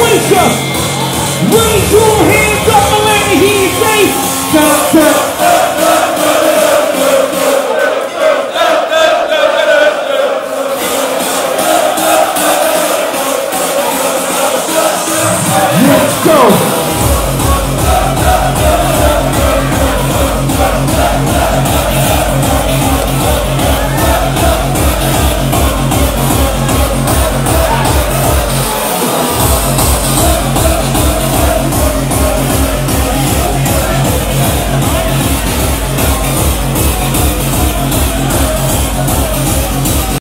Croatia. Raise your hands up and let me hear you say,